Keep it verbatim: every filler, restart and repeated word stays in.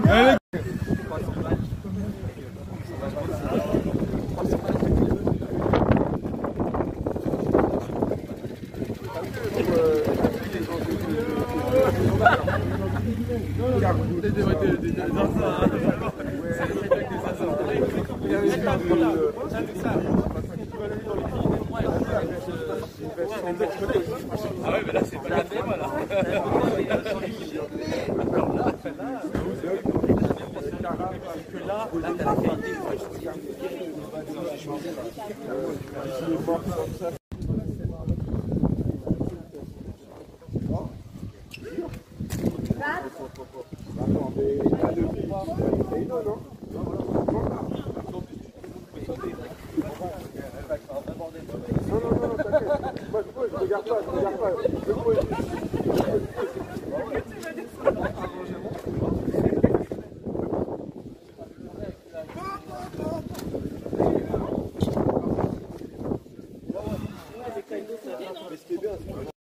Ah ouais, mais là c'est pas la même là. Là, là t'as la qualité. Non, non, non, t'inquiète. Moi, je regarde pas, je regarde pas. Je peux...